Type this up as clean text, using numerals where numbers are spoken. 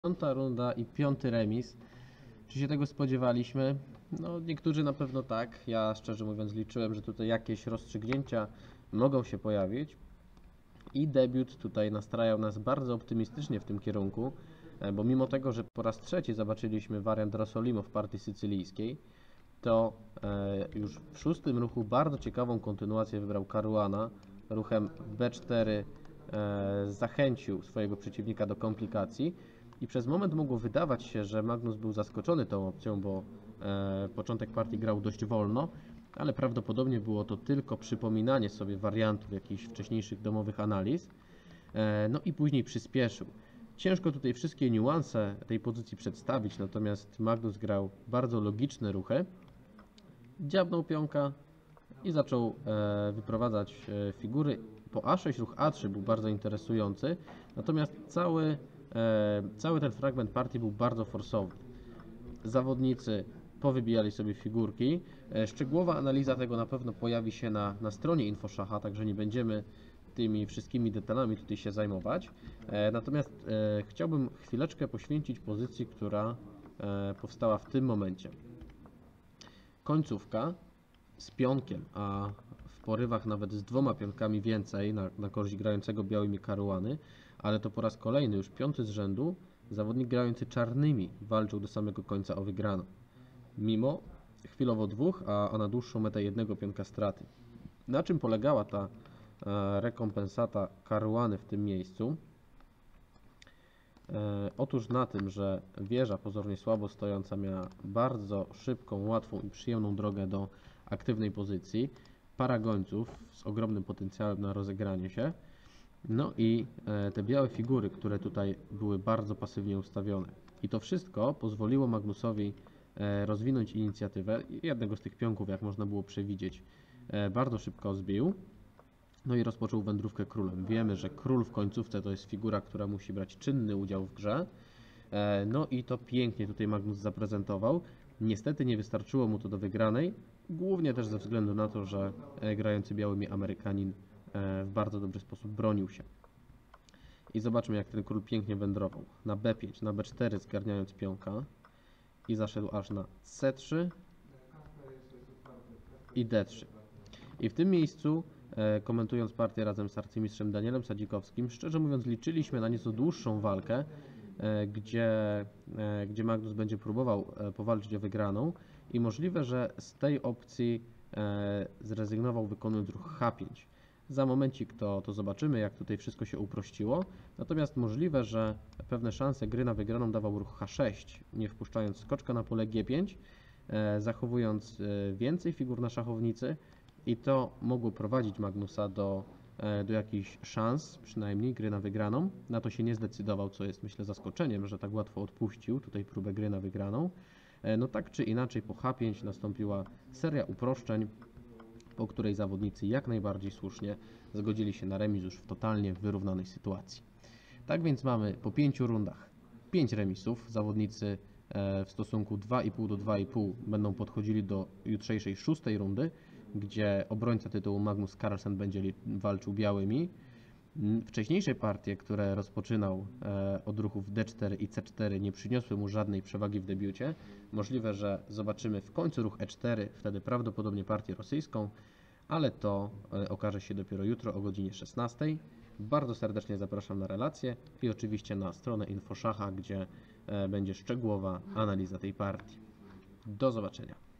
Piąta runda i piąty remis. Czy się tego spodziewaliśmy? No, niektórzy na pewno tak. Ja szczerze mówiąc liczyłem, że tutaj jakieś rozstrzygnięcia mogą się pojawić. I debiut tutaj nastrajał nas bardzo optymistycznie w tym kierunku, bo mimo tego, że po raz trzeci zobaczyliśmy wariant Rossolimo w partii sycylijskiej, to już w szóstym ruchu bardzo ciekawą kontynuację wybrał Caruana. Ruchem B4 zachęcił swojego przeciwnika do komplikacji i przez moment mogło wydawać się, że Magnus był zaskoczony tą opcją, bo początek partii grał dość wolno, ale prawdopodobnie było to tylko przypominanie sobie wariantów jakichś wcześniejszych domowych analiz. No i później przyspieszył. Ciężko tutaj wszystkie niuanse tej pozycji przedstawić, natomiast Magnus grał bardzo logiczne ruchy. Dziabnął pionka i zaczął wyprowadzać figury. Po A6 ruch A3 był bardzo interesujący, natomiast cały ten fragment partii był bardzo forsowny. Zawodnicy powybijali sobie figurki. Szczegółowa analiza tego na pewno pojawi się na stronie InfoSzacha, także nie będziemy tymi wszystkimi detalami tutaj się zajmować. Natomiast chciałbym chwileczkę poświęcić pozycji, która powstała w tym momencie. Końcówka z pionkiem, a w porywach nawet z dwoma pionkami więcej na korzyść grającego białymi Caruany, ale to po raz kolejny, już piąty z rzędu, zawodnik grający czarnymi walczył do samego końca o wygraną. Mimo chwilowo dwóch, a na dłuższą metę jednego pionka straty. Na czym polegała ta rekompensata Caruany w tym miejscu? Otóż na tym, że wieża pozornie słabo stojąca miała bardzo szybką, łatwą i przyjemną drogę do aktywnej pozycji, para gońców z ogromnym potencjałem na rozegranie się, no i te białe figury, które tutaj były bardzo pasywnie ustawione. I to wszystko pozwoliło Magnusowi rozwinąć inicjatywę. Jednego z tych pionków, jak można było przewidzieć, bardzo szybko zbił. No i rozpoczął wędrówkę królem. Wiemy, że król w końcówce to jest figura, która musi brać czynny udział w grze. No i to pięknie tutaj Magnus zaprezentował. Niestety nie wystarczyło mu to do wygranej, głównie też ze względu na to, że grający białymi Amerykanin w bardzo dobry sposób bronił się. I zobaczmy, jak ten król pięknie wędrował. Na B5, na B4 zgarniając pionka i zaszedł aż na C3 i D3. I w tym miejscu, komentując partię razem z arcymistrzem Danielem Sadzikowskim, szczerze mówiąc liczyliśmy na nieco dłuższą walkę, gdzie Magnus będzie próbował powalczyć o wygraną i możliwe, że z tej opcji zrezygnował, wykonując ruch H5. Za momencik to zobaczymy, jak tutaj wszystko się uprościło. Natomiast możliwe, że pewne szanse gry na wygraną dawał ruch H6, nie wpuszczając skoczka na pole G5, zachowując więcej figur na szachownicy i to mogło prowadzić Magnusa do jakichś szans, przynajmniej gry na wygraną. Na to się nie zdecydował, co jest myślę zaskoczeniem, że tak łatwo odpuścił tutaj próbę gry na wygraną. No tak czy inaczej po H5 nastąpiła seria uproszczeń, po której zawodnicy jak najbardziej słusznie zgodzili się na remis już w totalnie wyrównanej sytuacji. Tak więc mamy po 5 rundach 5 remisów. Zawodnicy w stosunku 2,5 do 2,5 będą podchodzili do jutrzejszej 6. rundy, gdzie obrońca tytułu Magnus Carlsen będzie walczył białymi. Wcześniejsze partie, które rozpoczynał od ruchów D4 i C4, nie przyniosły mu żadnej przewagi w debiucie. Możliwe, że zobaczymy w końcu ruch E4, wtedy prawdopodobnie partię rosyjską, ale to okaże się dopiero jutro o godzinie 16. Bardzo serdecznie zapraszam na relację i oczywiście na stronę InfoSzacha, gdzie będzie szczegółowa analiza tej partii. Do zobaczenia.